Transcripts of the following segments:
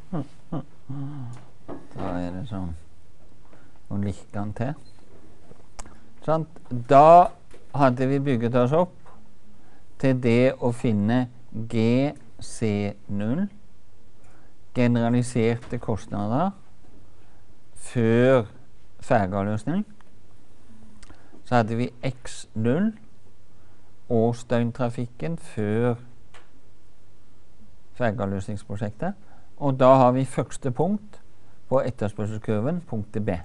Da er det sånn. Og liker den til. Sånn. Da hadde vi bygget oss opp til det å finne GC0, generaliserte kostnader, før fergeavløsning. Så hadde vi X0, årsdøgntrafikken før fergeavløsningsprosjektet. Og da har vi første punkt på etterspørselskurven, punktet B.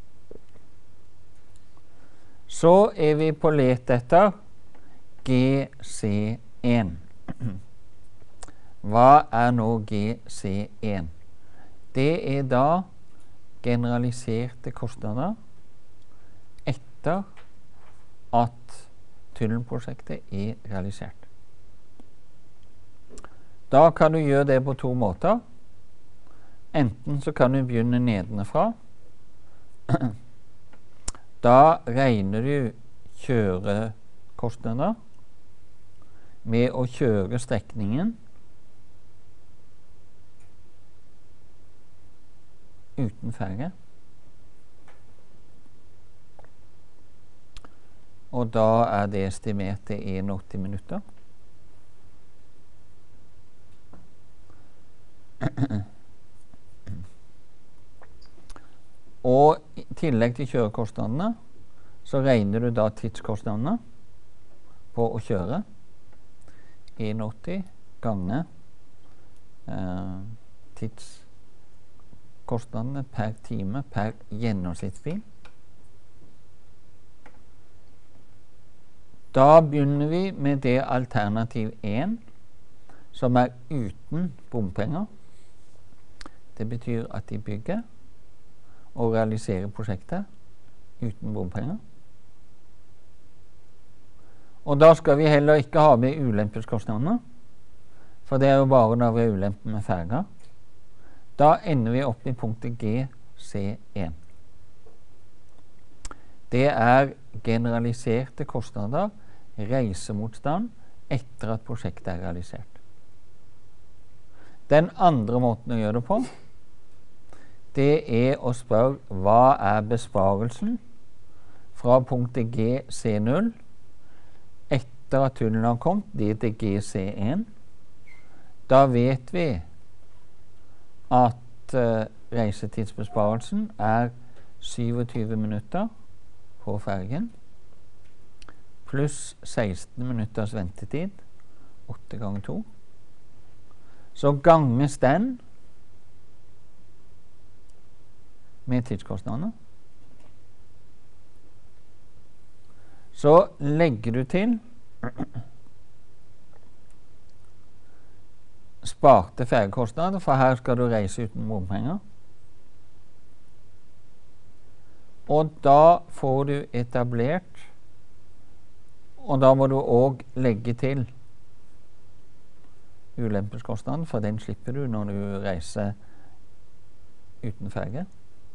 Så er vi på let etter GC1. Hva er nå GC1? Det er da generaliserte kostnader etter at tunnelprosjektet er realisert. Da kan du gjøre det på to måter. Enten så kan du begynne nedenfra. Da regner du kjørekostnader med å kjøre strekningen uten ferge. Og da er det estimert til 81 minutter. Og i tillegg til kjørekostnadene så regner du da tidskostnadene på å kjøre 81 ganger tidskostnadene per time per gjennomsnittsbil. Da begynner vi med det alternativ 1, som er uten bompenger. Det betyr at de bygger og realiserer prosjektet uten bompenger. Og da skal vi heller ikke ha med ulempeskostnadene, for det er jo bare når vi har ulempen med ferger. Da ender vi opp i punktet GC1. Det er generaliserte kostnader, reisemotstand, etter at prosjektet er realisert. Den andre måten å gjøre det på, det er å spørre hva er besparelsen fra punktet GC0 etter at tunnelen har kommet, det til GC1. Da vet vi at reisetidsbesparelsen er 27 minutter på fergen, pluss 16 minutters ventetid, 8 ganger 2. Så ganges den med tidskostnadene. Så legger du til sparte fergekostnader, for her skal du reise uten bompenger. Og da får du etablert, og da må du også legge til ulempeskostnaden, for den slipper du når du reiser uten ferge.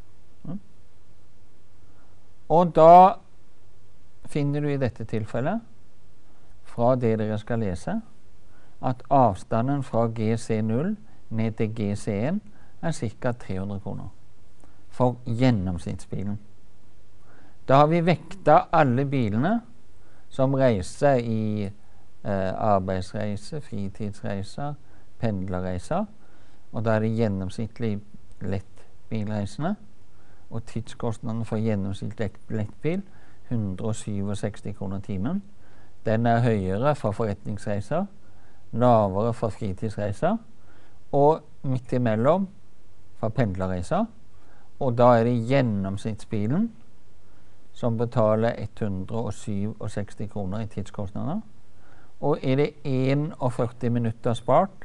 Og da finner du i dette tilfellet, fra det dere skal lese, at avstanden fra GC0 ned til GC1 er ca. 300 kroner for gjennomsnittsbilen. Da har vi vekta alle bilene som reiser i arbeidsreiser, fritidsreiser, pendlerreiser, og da er det gjennomsnittlig lettbilreisende, og tidskostnaden for gjennomsnittlig lettbil 167 kroner timen. Den er høyere for forretningsreiser, lavere for fritidsreiser, og midt imellom for pendlerreiser. Og da er det gjennomsnittsbilen som betaler 167 kroner i tidskostnader. Og er det 41 minutter spart,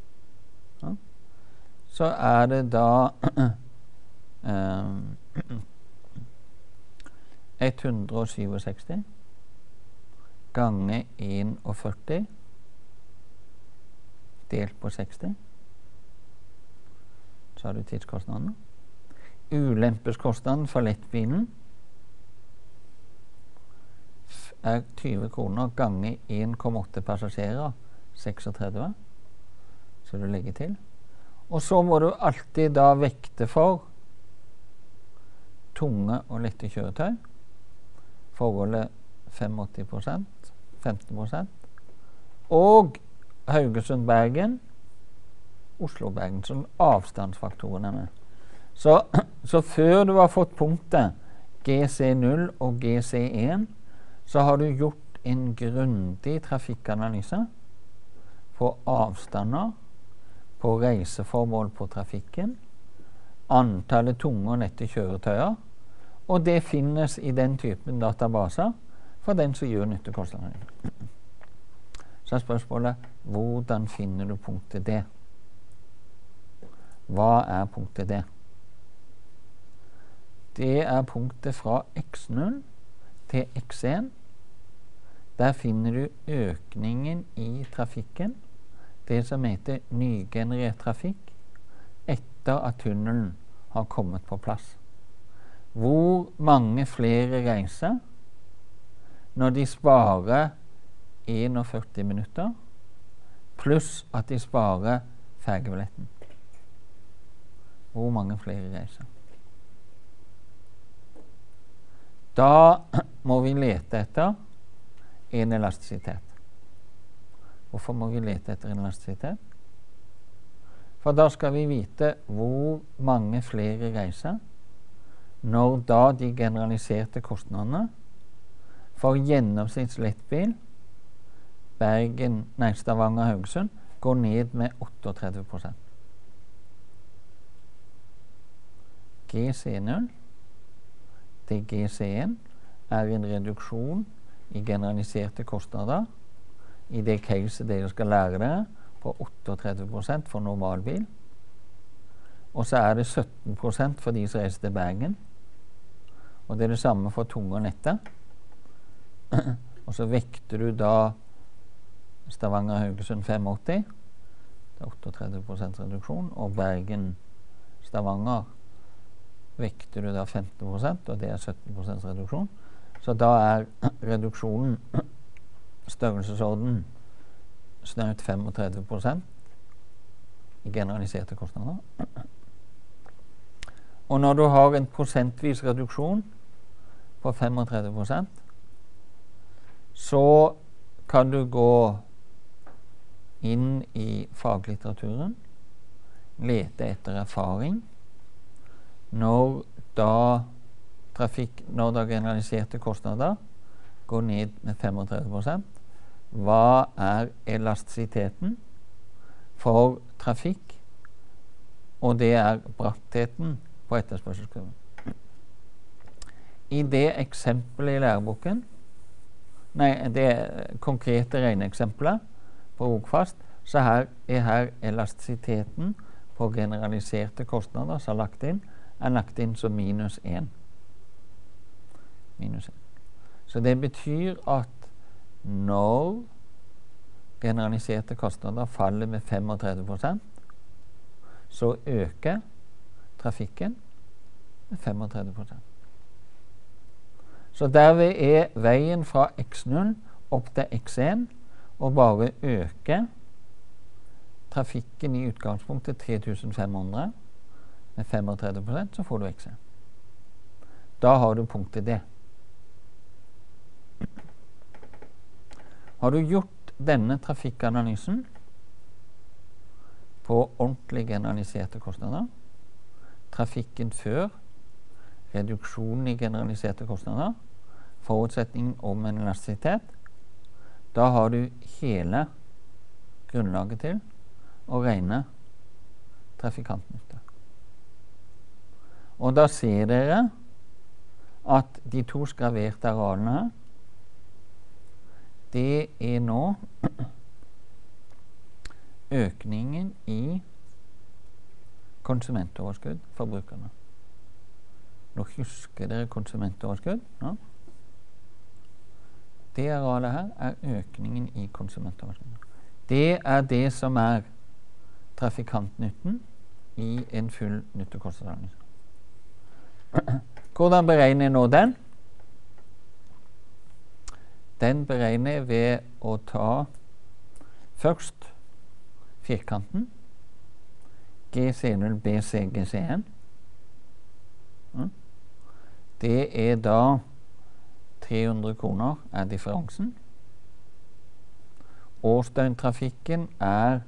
så er det da 167 ganger 41 delt på 60. Så har du tidskostnadene. Ulempeskostnaden for lettbilen er 20 kroner ganger 1,8 passasjerer, 36, så du legger til. Og så må du alltid da vekte for tunge og lette kjøretøy. Forholdet 85%, 15%. Og Haugesund-Bergen, Oslo-Bergen, som avstandsfaktoren er med. Så før du har fått punktet GC0 og GC1, så har du gjort en grundig trafikkanalyse på avstander, på reiseformål på trafikken, antallet tunge og lette kjøretøyer, og det finnes i den typen databaser for den som gjør nytte-kostnadsanalyse. Så er spørsmålet, hvordan finner du punktet D? Hva er punktet D? Det er punktet fra X0 til X1. Der finner du økningen i trafikken, det som heter nygenerert trafikk, etter at tunnelen har kommet på plass. Hvor mange flere reiser når de sparer 41 minutter, pluss at de sparer fergebilletten. Hvor mange flere reiser? Da må vi lete etter en elastisitet. Hvorfor må vi lete etter en elastisitet? For da skal vi vite hvor mange flere reiser når da de generaliserte kostnadene for gjennomsnittslettbil Stavanger-Haugesund går ned med 38%. GC0 til GC1 er en reduksjon i generaliserte kostnader i det caset dere skal lære dere på 38% for normalbil. Og så er det 17% for de som reiser til Bergen. Og det er det samme for tunge og lette. Og så vekter du da Stavanger-Haugesund 85. Det er 38% reduksjon. Og Bergen-Stavanger vekter du da 15%, og det er 17% reduksjon. Så da er reduksjonen størrelsesorden snaut 35% i generaliserte kostnader. Og når du har en prosentvis reduksjon på 35%, så kan du gå inn i faglitteraturen, lete etter erfaring. Når da generaliserte kostnader går ned med 35%, hva er elastisiteten for trafikk? Og det er brattheten på etterspørselskurven. I det eksempelet i læreboken, det konkrete regneeksempelet på Rogfast, så er her elastisiteten på generaliserte kostnader som er lagt inn som minus 1. Så det betyr at når generaliserte kostnader faller med 35%, så øker trafikken med 35%. Så derved er veien fra X0 opp til X1 og bare øke trafikken i utgangspunktet 3500 med 35%, så får du X1. Da har du punktet D. Har du gjort denne trafikkanalysen på ordentlig generaliserte kostnader, trafikken før, reduksjonen i generaliserte kostnader, forutsetningen om en elastisitet, da har du hele grunnlaget til å regne trafikantnytte. Og da ser dere at de to skraverte arealene her, det er nå økningen i konsumentoverskudd for brukerne. Nå husker dere konsumentoverskudd. Ja. Det arealet her er økningen i konsumentoverskudd. Det er det som er trafikantnytten i en full nytte-kostnadsanalyse. Hvordan beregner jeg nå den? Den beregner jeg ved å ta først firkanten, GC0, BC, GC1. Det er da 300 kroner er differansen. Årsdøgntrafikken er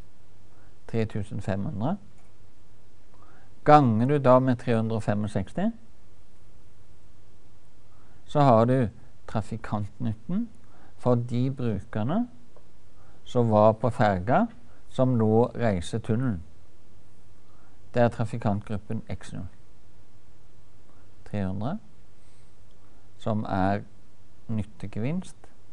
3500. Ganger du da med 365, så har du trafikantnytten for de brukerne som var på ferga, som nå reiser tunnelen. Det er trafikantgruppen X0. 300, som er nyttegevinst.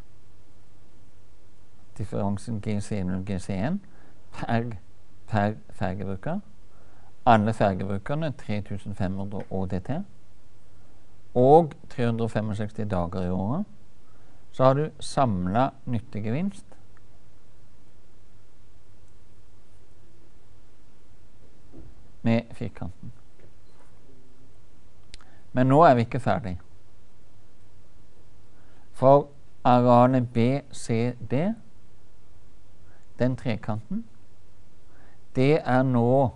Differansen GC0, GC1 per fergebruker. Alle fergebrukerne 3500 ÅDT. Og 365 dager i året. Så har du samlet nyttegevinst med firkanten. Men nå er vi ikke ferdig. For arealet BCD, den trekanten, det er nå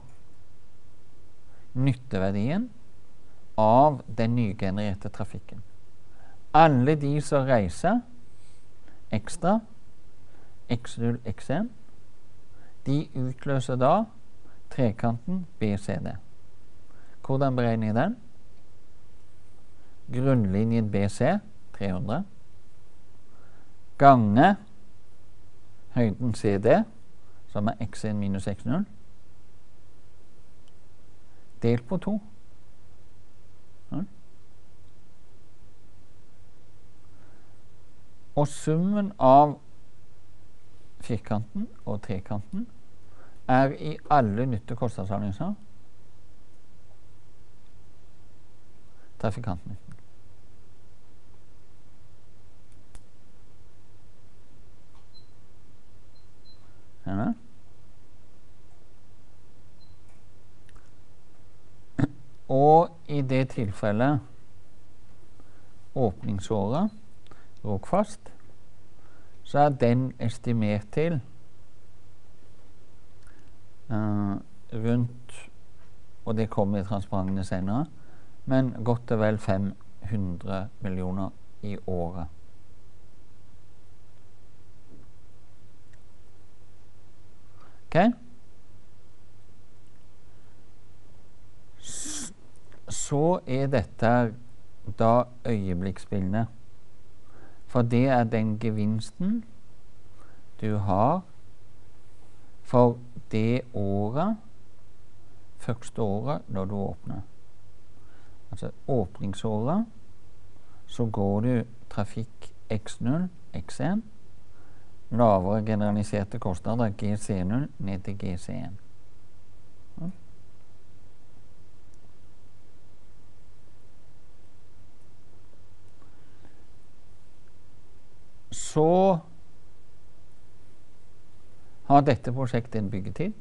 nytteverdien av den nygenererte trafikken. Alle de som reiser ekstra, X0, X1, de utløser da trekanten BCD. Hvordan beregner jeg den? Grunnlinjen BC, 300, gange høyden CD, som er X1 minus X0, delt på 2. Og summen av firkanten og trekanten er i alle nytte-kostnadsanalyser trafikantnytten. Og i det tilfellet åpningsåret Rogfast, så er den estimert til rundt, og det kommer i transparentene senere, men godt og vel 500 millioner i året. Ok? Så er dette da øyeblikksbildene. For det er den gevinsten du har for det året, første året når du åpner. Altså åpningsåret, så går du trafikk X0, X1, lavere generaliserte kostnader GC0 ned til GC1. Så har dette prosjektet en byggetid.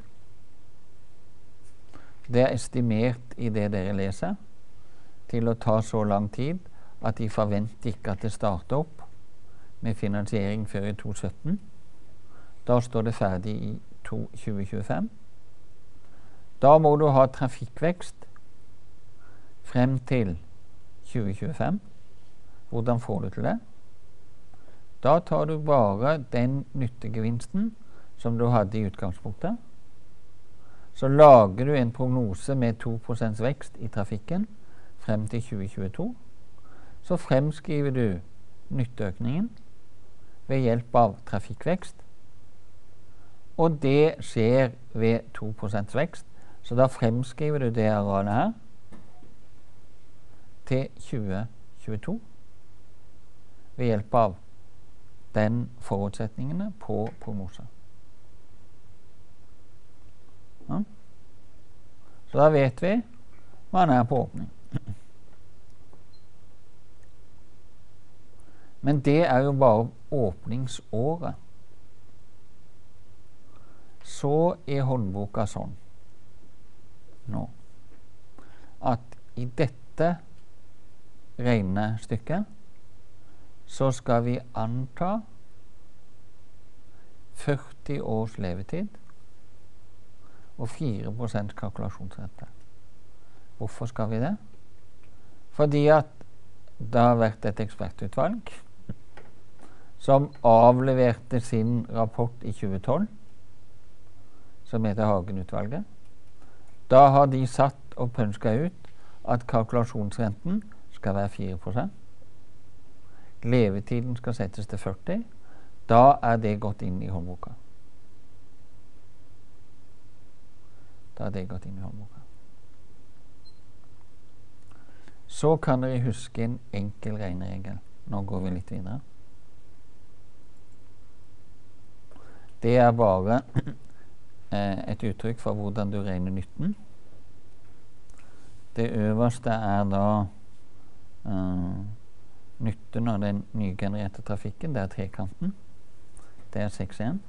Det er estimert i det dere leser til å ta så lang tid at de forventer ikke at det starter opp med finansiering før i 2017. Da står det ferdig i 2025. Da må du ha trafikkvekst frem til 2025. Hvordan får du til det? Da tar du bare den nyttegevinsten som du hadde i utgangspunktet. Så lager du en prognose med 2% vekst i trafikken frem til 2022. Så fremskriver du nytteøkningen ved hjelp av trafikkvekst. Og det skjer ved 2% vekst. Så da fremskriver du det arealet her til 2022 ved hjelp av den forutsetningene på prognoser. Ja. Så da vet vi hva han er på åpning. Men det er jo bare åpningsåret. Så er håndboka sånn nå at i dette regnestykket så skal vi anta 40 års levetid og 4% kalkulasjonsrente. Hvorfor skal vi det? Fordi at det har vært et ekspertutvalg som avleverte sin rapport i 2012, som heter Hagen-utvalget. Da har de satt og pønsket ut at kalkulasjonsrenten skal være 4%. Levetiden skal settes til 40. Da er det gått inn i håndboka. Så kan dere huske en enkel regneregel. Nå går vi litt videre. Det er bare et uttrykk for hvordan du regner nytten. Det øverste er da nytten av den nygenererte trafikken. Det er trekanten. Det er 6,1.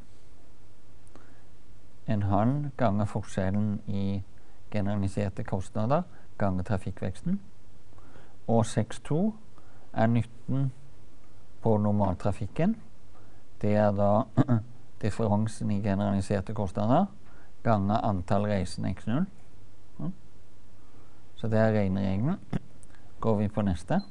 En halv ganger forskjellen i generaliserte kostnader ganger trafikkveksten. Og 6,2 er nytten på normaltrafikken. Det er da differansen i generaliserte kostnader ganger antall reisende x0. Så det er regneregelen. Går vi på neste.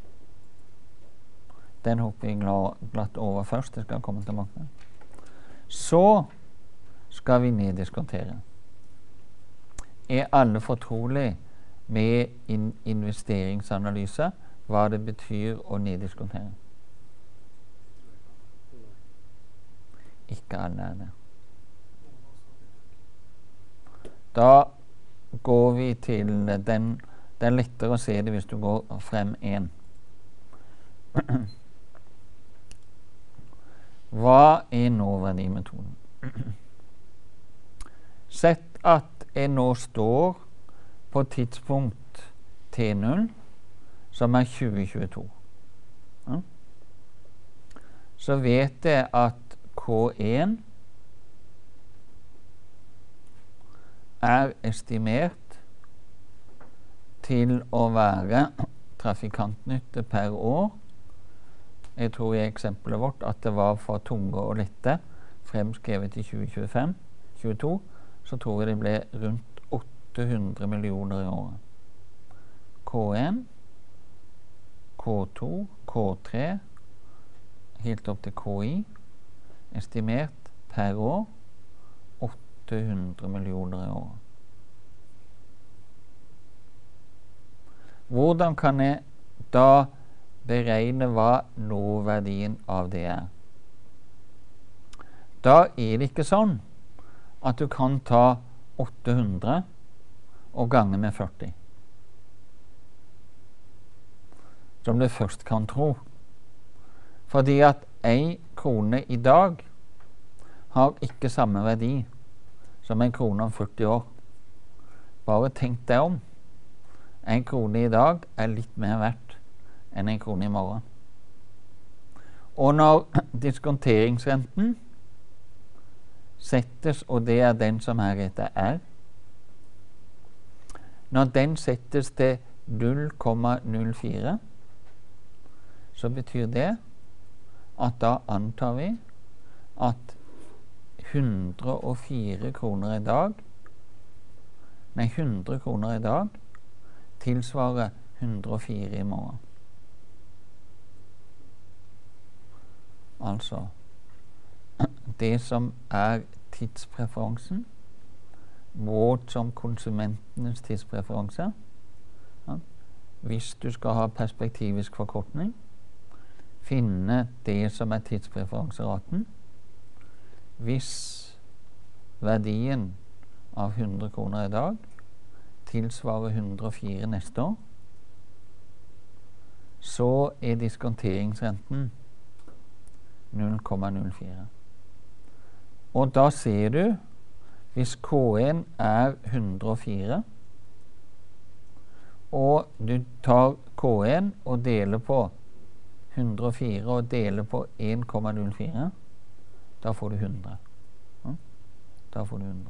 Den hopper vi glatt over først. Det skal komme tilbake. Så skal vi neddiskontere. Er alle fortrolig med investeringsanalyse hva det betyr å neddiskontere? Ikke alle er det. Da går vi til den. Det er lettere å se det hvis du går frem 1. Hva er nåverdimetoden? Sett at jeg nå står på tidspunkt T0, som er 2022. Ja. Så vet jeg at K1 er estimert til å være trafikantnytte per år. Jeg tror i eksempelet vårt at det var for tunge og lette fremskrevet i 2022, så tror jeg det ble rundt 800 millioner i året. K1, K2, K3, helt opp til KI, estimert per år 800 millioner i året. Hvordan kan jeg da beregne hva nåverdien av det er? Da er det ikke sånn at du kan ta 800 og gange med 40. Som du først kan tro. Fordi at 1 krone i dag har ikke samme verdi som 1 krone om 40 år. Bare tenk deg om. 1 krone i dag er litt mer verdt enn 1 krone i morgen. Og når diskonteringsrenten settes, og det er den som her heter R, når den settes til 0,04, så betyr det at da antar vi at 100 kroner i dag tilsvarer 104 i morgen. Altså det som er tidspreferansen, målt som konsumentenes tidspreferanse. Ja. Hvis du skal ha perspektivisk forkortning, finne det som er tidspræferenseraten. Hvis verdien av 100 kroner i dag tilsvarer 104 neste år, så er diskonteringsrenten 0,04. Og da ser du, hvis K1 er 104, og du tar K1 og deler på 104 og deler på 1,04, da får du 100. Ja? Da får du 100.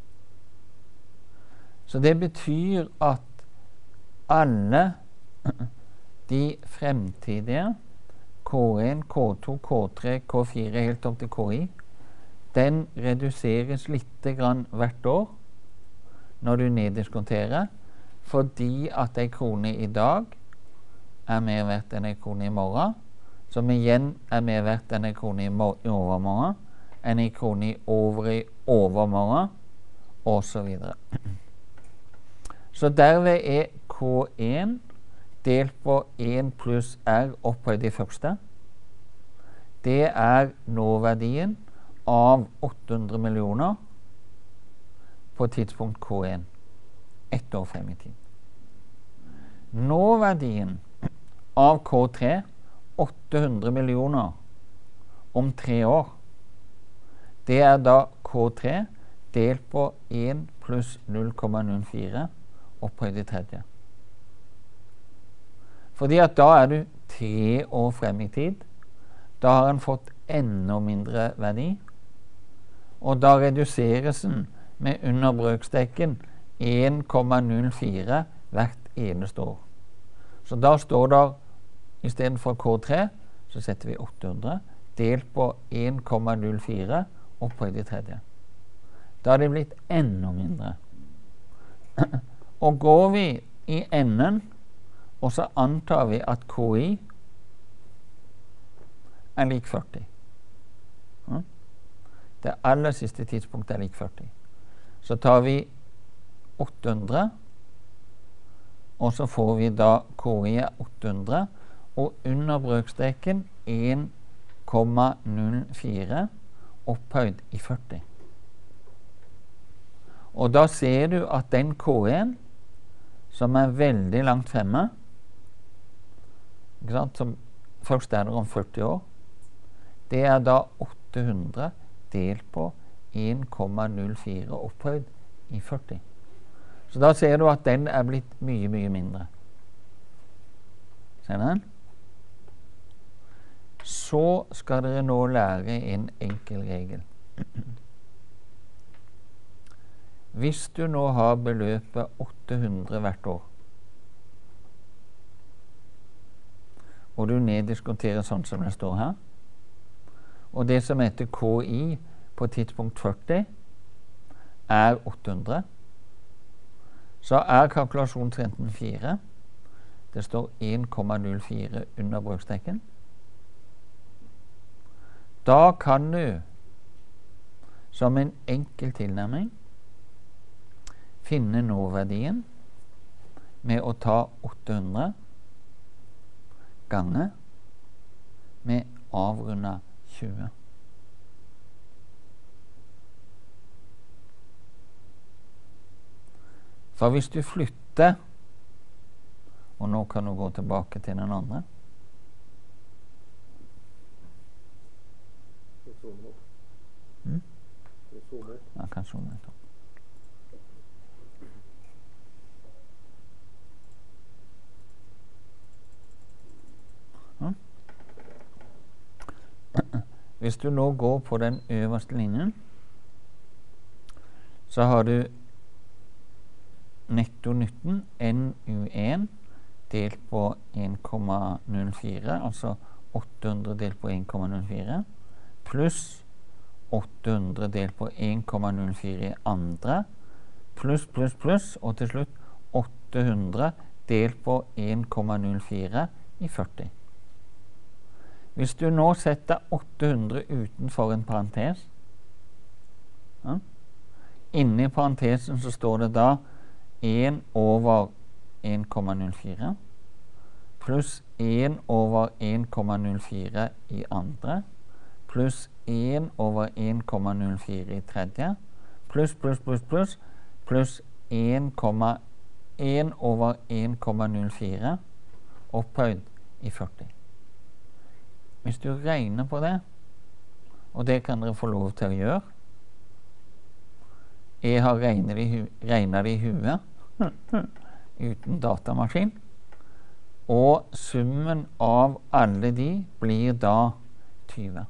Så det betyr at alle de fremtidige K1, K2, K3, K4 helt opp til KI, den reduseres litt grann hvert år når du neddiskonterer, fordi at en krone i dag er mer verdt enn en krone i morgen, som igjen er mer verdt enn en krone i overmorgen, enn en krone i overmorgen, og så videre. Så derved er K1 delt på 1 pluss R opphøyd i første. Det er nåverdien av 800 millioner på tidspunkt K1, 1 år frem i tid. Nåverdien av K3, 800 millioner om 3 år, det er da K3 delt på 1 pluss 0,04 opphøyd i tredje. Fordi at da er du 3 år frem i tid. Da har den fått enda mindre verdi. Og da reduseres den med under brøksteken 1,04 hvert eneste år. Så da står det, i stedet for K3, så setter vi 800, delt på 1,04 opphøyd i tredje. Da er det blitt enda mindre. Og går vi i enden, og så antar vi at KI er lik 40. Det aller siste tidspunktet er lik 40. Så tar vi 800, og så får vi da KI er 800, og under brøksteken 1,04 opphøyd i 40. Og da ser du at den K1, som er veldig langt fremme, ikke sant, som først er der om 40 år, det er da 800 delt på 1,04 opphøyd i 40. Så da ser du at den er blitt mye, mye mindre. Ser du den? Så skal dere nå lære en enkel regel. Hvis du nå har beløpet 800 hvert år, og du neddiskonterer sånn som det står her, og det som heter KI på tidspunkt 40 er 800, så er kalkulasjonsrenten 4. Det står 1,04 under brøksteken. Da kan du, som en enkel tilnærming, finne nåverdien med å ta 800 ganger med avrundet 20. For hvis du flytter, og nå kan du gå tilbake til den andre. Jeg kan zoome litt opp. Hvis du nå går på den øverste linjen, så har du nettonytten NU1 delt på 1,04, altså 800 delt på 1,04, pluss 800 delt på 1,04 i andre, pluss, og til slutt 800 delt på 1,04 i 40. Hvis du nå setter 800 utenfor en parentes, inni parentesen så står det da 1 over 1,04 pluss 1 over 1,04 i andre pluss 1 over 1,04 i tredje pluss 1 over 1,04 opphøyd i 40. Hvis du regner på det, og det kan dere få lov til å gjøre, jeg har regnet det i huet uten datamaskin, og summen av alle de blir da 20.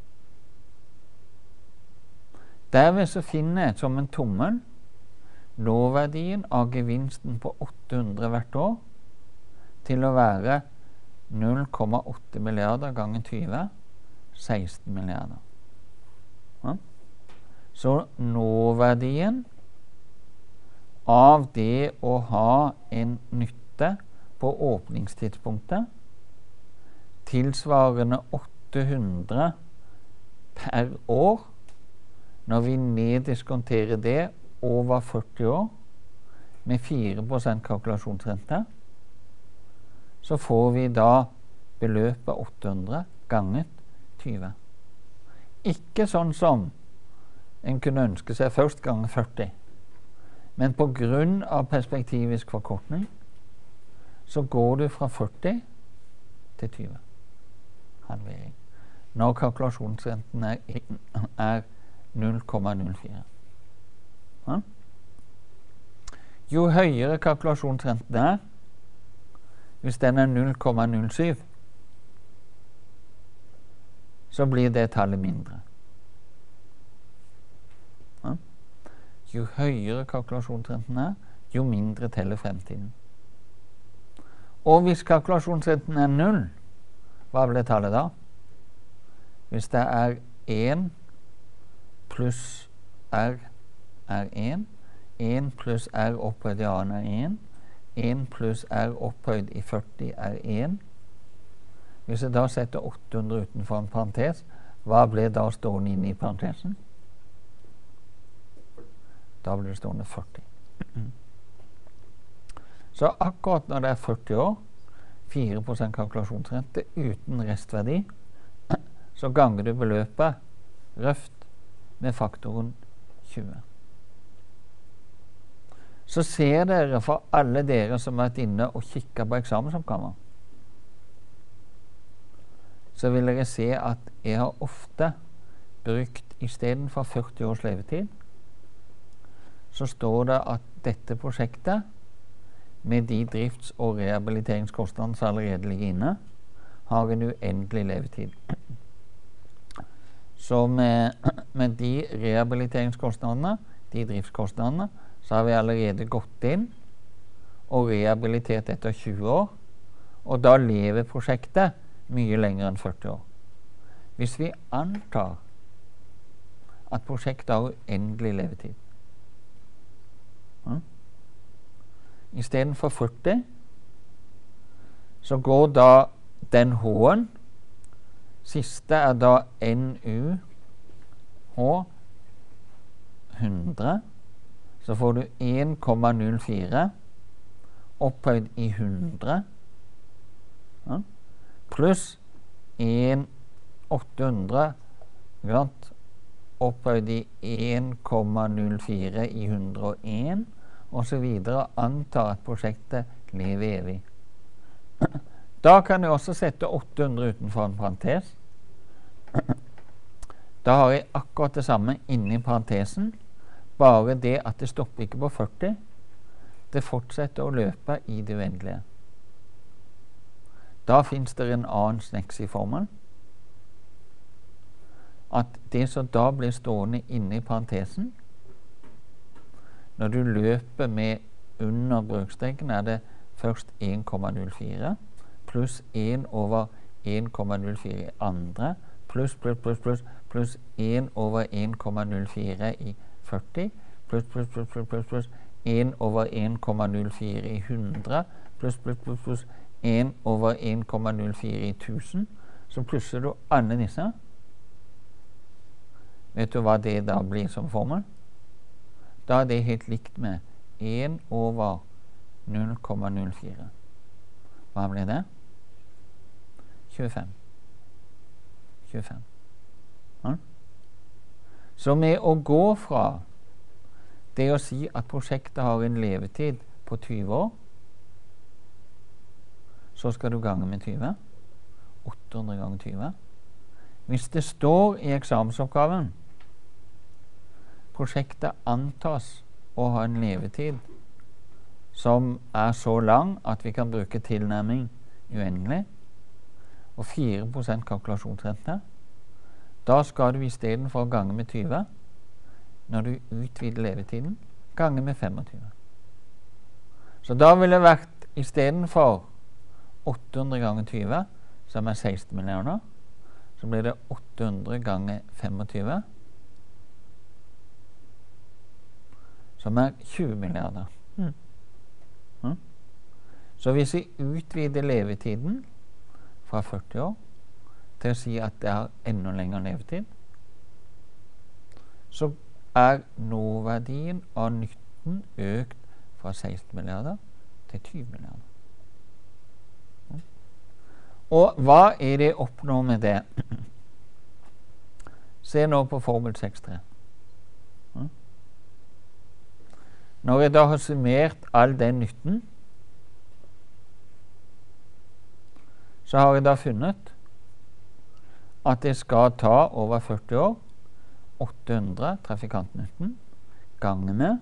Derved så finner jeg som en tommel nåverdien av gevinsten på 800 hvert år til å være 0,8 milliarder ganger 20, 16 milliarder. Så nåverdien av det å ha en nytte på åpningstidspunktet tilsvarende 800 per år. Når vi neddiskonterer det over 40 år med 4% kalkulasjonsrente, så får vi da beløpet 800 ganget 20. Ikke sånn som en kunne ønske seg først ganger 40. Men på grunn av perspektivisk forkortning så går du fra 40 til 20. Halvering. Når kalkulasjonsrenten er 0,04. Ja? Jo høyere kalkulasjonsrenten er, hvis den er 0,07, så blir det tallet mindre. Ja? Jo høyere kalkulasjonsrenten er, jo mindre teller fremtiden. Og hvis kalkulasjonsrenten er 0, hva blir tallet da? Hvis det er 1 pluss R er 1, 1 pluss R opphøyd i annen er 1, 1 pluss R opphøyd i 40 er 1. Hvis jeg da setter 800 utenfor en parentes, hva blir da stående inne i parentesen? Da blir det stående 40. Så akkurat når det er 40 år, 4% kalkulasjonsrente uten restverdi, så ganger du beløpet røft med faktoren 20. Så ser dere for alle dere som har vært inne og kikket på eksamensoppgaver, så vil dere se at jeg har ofte brukt i stedet for 40 års levetid, så står det at dette prosjektet med de drifts- og rehabiliteringskostnadene som allerede ligger inne, har en uendelig levetid. Så med de rehabiliteringskostnadene, de driftskostnadene, så har vi allerede gått inn og rehabilitert etter 20 år, og da lever prosjektet mye lenger enn 40 år. Hvis vi antar at prosjektet har uendelig levetid, i stedet for 40, så går da den H-en, siste er da NU H 100, så får du 1,04 opphøyd i 100, ja, pluss 1,800 opphøyd i 1,04 i 101, og så videre, antar at prosjektet lever evig. Da kan jeg også sette 800 utenfor en parentes. Da har jeg akkurat det samme inni parentesen, bare det at det stopper ikke på 40. Det fortsetter å løpe i det uendelige. Da finnes det en annen sneks i formelen. At det som da blir stående inne i parentesen, når du løper med under brøkstreken, er det først 1,04 pluss 1 over 1,04 i andre, pluss 1 over 1,04 i 40, pluss 1 over 1,04 i 100, pluss 1 over 1,04 i 1000. Så plusser du alle disse. Vet du hva det da blir som formel? Da er det helt likt med 1 over 0,04. Hva blir det? 25. Ja? Så med å gå fra det å si at prosjektet har en levetid på 20 år, så skal du gange med 20. 800 ganger 20. Hvis det står i eksamensoppgaven prosjektet antas å ha en levetid som er så lang at vi kan bruke tilnærming uendelig, og 4% kalkulasjonsrente, da skal du i stedet for å gange med 20, når du utvider levetiden, gange med 25. Så da ville det vært i stedet for 800 ganger 20, som er 16 millioner, så blir det 800 ganger 25, som er 20 milliarder. Så hvis vi utvider levetiden fra 40 år til å si at det er enda lengre levetid, så er nåverdien av nytten økt fra 16 milliarder til 20 milliarder. Og hva er det oppnår med det? Se nå på formel 6.3. Når jeg da har summert all den nytten, så har jeg da funnet at jeg skal ta over 40 år 800 trafikantnytten ganger med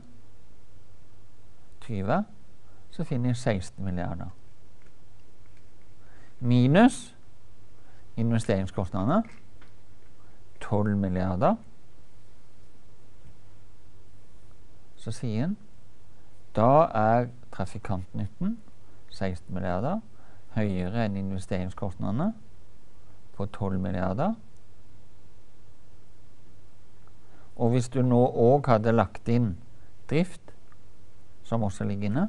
20, så finner jeg 16 milliarder. Minus investeringskostnadene 12 milliarder. Så sier en da er trafikantnytten 16 milliarder høyere enn investeringskostnadene på 12 milliarder. Og hvis du nå også hadde lagt inn drift, som også ligger inne,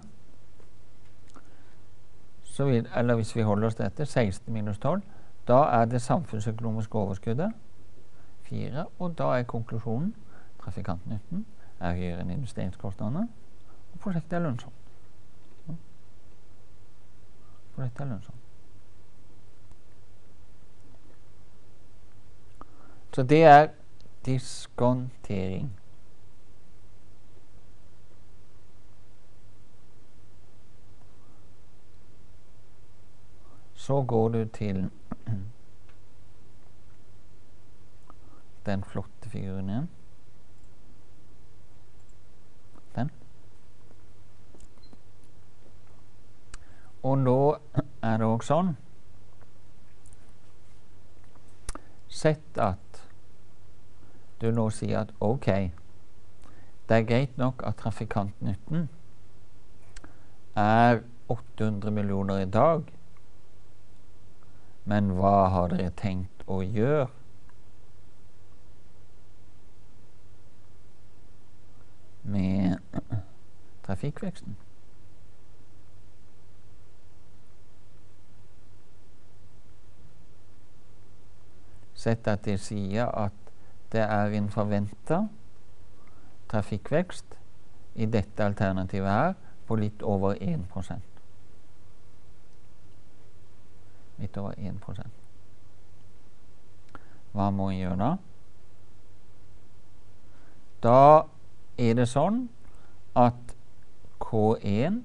så vil, eller hvis vi holder oss dette, 16 minus 12, da er det samfunnsøkonomiske overskuddet 4, og da er konklusjonen trafikantnytten er høyere enn investeringskostnadene, og prosjektet er lønnsomt. Prosjektet er lønnsomt. Så det er diskontering. Så går du til den flotte figuren igjen. Den. Og nå er det også sånn sett at du nå sier at ok, det er greit nok at trafikantnytten er 800 millioner i dag, men hva har dere tenkt å gjøre med trafikkveksten? Sett at de sier at det er en forventet trafikkvekst i dette alternativet her på litt over 1%. Litt over 1%. Hva må jeg gjøre da? Da er det sånn at K1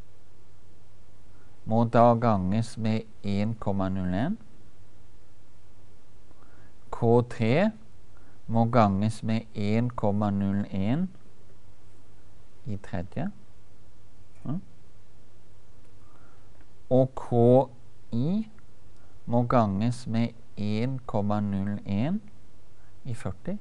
må da ganges med 1,01. K3 må ganges med 1,01 i tredje. Og KI må ganges med 1,01 i 40.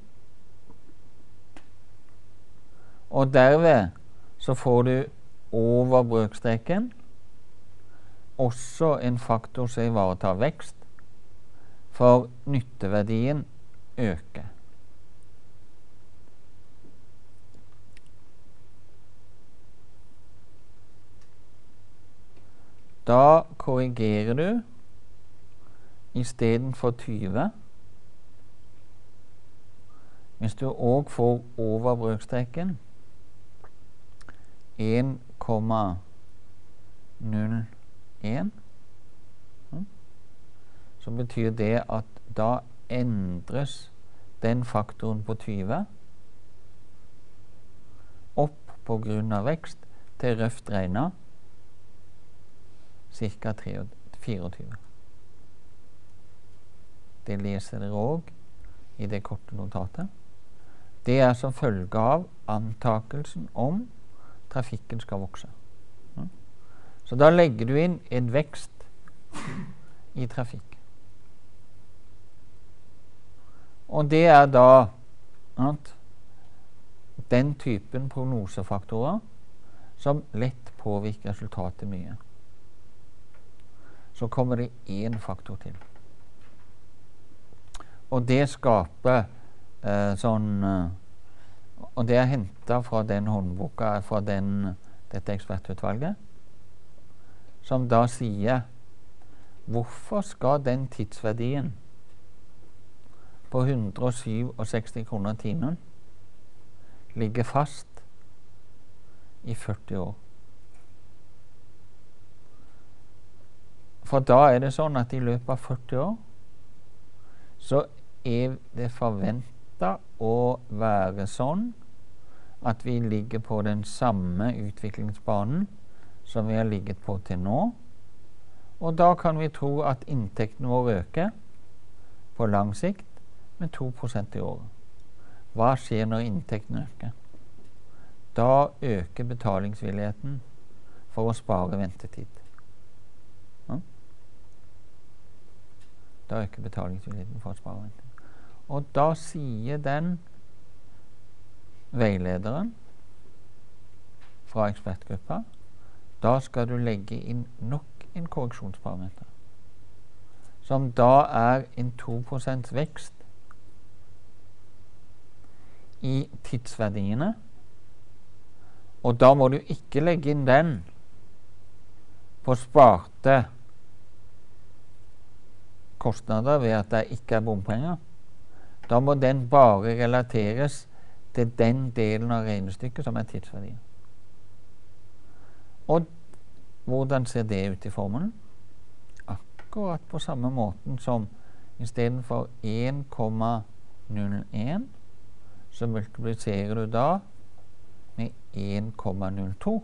Og derved så får du over brøkstreken også en faktor som ivaretar vekst, for nytteverdien øker. Da korrigerer du i stedet for 20. Hvis du også får over brøkstreken 1,01, så betyr det at da endres den faktoren på 20 opp på grunn av vekst til røft regnet ca. 24. Det leser dere også i det korte notatet. Det er som følge av antakelsen om trafikken skal vokse. Så da legger du inn en vekst i trafikk. Og det er da at den typen prognosefaktorer som lett påvirker resultatet mye. Så kommer det én faktor til. Og det skaper Og det er hentet fra den håndboka, fra dette ekspertutvalget, som da sier hvorfor skal den tidsverdien på 167 kroner timen ligge fast i 40 år. For da er det sånn at i løpet av 40 år så er det forventet å være sånn at vi ligger på den samme utviklingsbanen som vi har ligget på til nå. Og da kan vi tro at inntekten vår øker på lang sikt med 2% i året. Hva skjer når inntekten øker? Da øker betalingsvilligheten for å spare ventetid. Ja? Da øker betalingsvilligheten for å spare ventetid. Og da sier den veilederen fra ekspertgruppa, da skal du legge inn nok en korreksjonsparameter, som da er en 2% vekst i tidsverdiene, og da må du ikke legge inn den på sparte kostnader ved at det ikke er bompenger. Da må den bare relateres til den delen av regnestykket som er tidsverdien. Og hvordan ser det ut i formelen? Akkurat på samme måten som i stedet for 1,01 så multipliserer du da med 1,02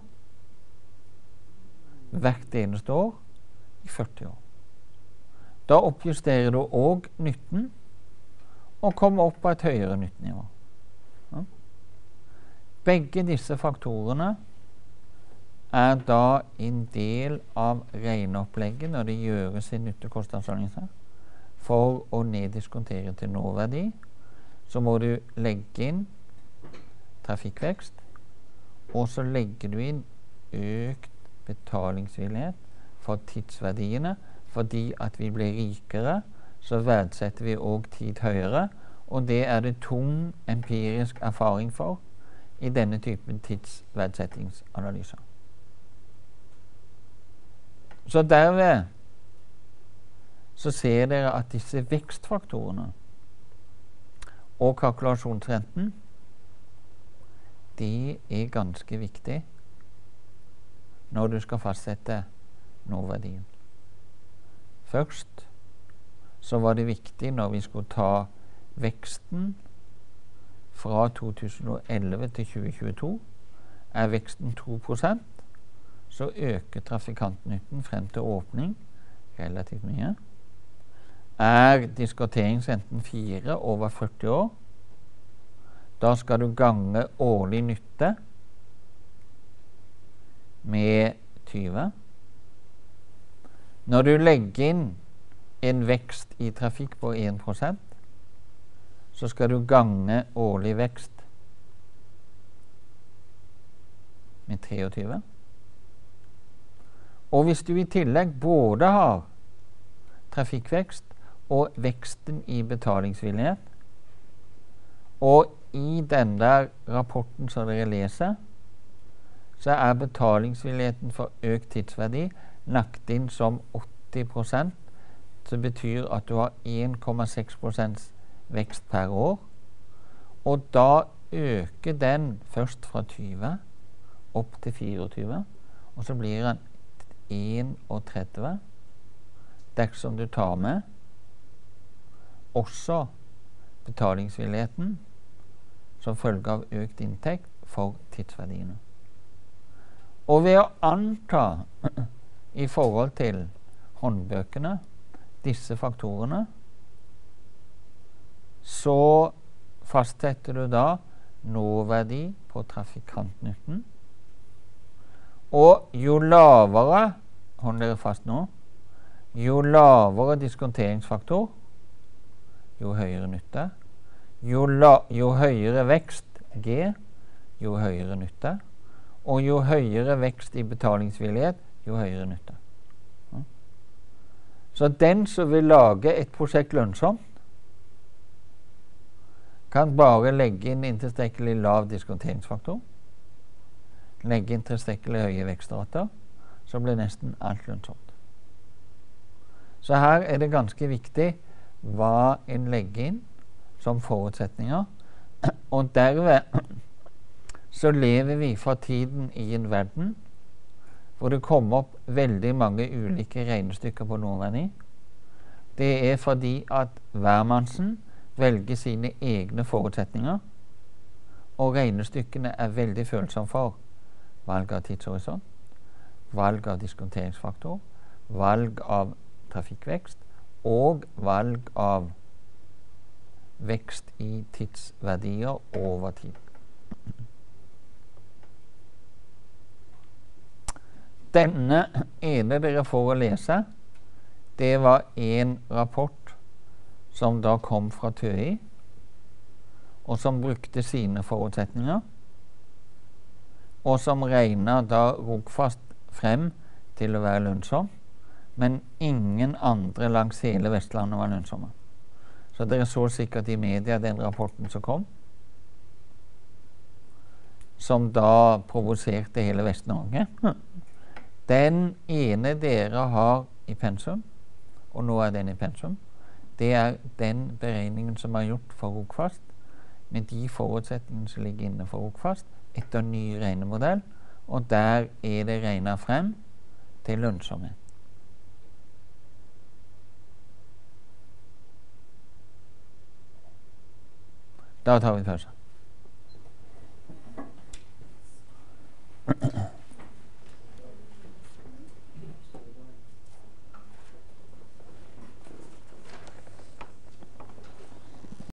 hvert eneste år i 40 år. Da oppjusterer du også nytten og kommer opp på et høyere nyttenivå. Ja. Begge disse faktorene er da en del av regneopplegget når det gjøres i nytte-kostnadsanalyse. For å neddiskontere til nåverdi, så må du legge inn trafikkvekst, og så legger du inn økt betalingsvillighet for tidsverdiene, fordi at vi blir rikere, så verdsetter vi også tid høyere, og det er det tung empirisk erfaring for i denne typen tidsverdsettingsanalyser. Så derved så ser dere at disse vekstfaktorene og kalkulasjonsrenten, det er ganske viktig når du skal fastsette nåverdien. Først så var det viktig når vi skulle ta veksten fra 2011 til 2022. Er veksten 2%, så øker trafikantnytten frem til åpning relativt mye. Er diskonteringsrenten 4 over 40 år, da skal du gange årlig nytte med 20. Når du legger inn en vekst i trafikk på 1%, så skal du gange årlig vekst med 23. Og hvis du i tillegg både har trafikkvekst og veksten i betalingsvillighet, og i den der rapporten som dere leser, så er betalingsvilligheten for økt tidsverdi lagt inn som 80%, som betyr at du har 1,6% vekst per år, og da øker den først fra 20 opp til 24, og så blir den 31 dersom du tar med også betalingsvilligheten som følge av økt inntekt for tidsverdiene. Og ved å anta i forhold til håndbøkene disse faktorene, så fastsetter du da nåverdi på trafikantnytten. Og jo lavere, hold dere fast nå, jo lavere diskonteringsfaktor, jo høyere nytte. Jo høyere vekst, G, jo høyere nytte. Og jo høyere vekst i betalingsvillighet, jo høyere nytte. Ja. Så den som vil lage et prosjekt lønnsomt, kan bare legge inn en tilstrekkelig lav diskonteringsfaktor, legge inn tilstrekkelig høye vekstrater, så blir nesten alt lønnsomt. Så her er det ganske viktig hva en legger inn som forutsetninger, og derved så lever vi for tiden i en verden hvor det kommer opp veldig mange ulike regnestykker på nåverdi. Det er fordi at hvermannsen velger sine egne forutsetninger, og regnestykkene er veldig følsomme for valg av tidshorisont, valg av diskonteringsfaktor, valg av trafikkvekst og valg av vekst i tidsverdier over tid. Denne ene dere får å lese, det var en rapport som da kom fra TØI, og som brukte sine forutsetninger, og som regnet da Rogfast frem til å være lønnsom, men ingen andre langs hele Vestlandet var lønnsomme. Så dere så sikkert i media den rapporten som kom, som da provoserte hele Vest-Norge. Den ene dere har i pensum, og nå er den i pensum, det er den beregningen som er gjort for Rogfast, med de forutsetningene som ligger inne for Rogfast, etter ny regnemodell, og der er det regnet frem til lønnsomhet. Da tar vi pause.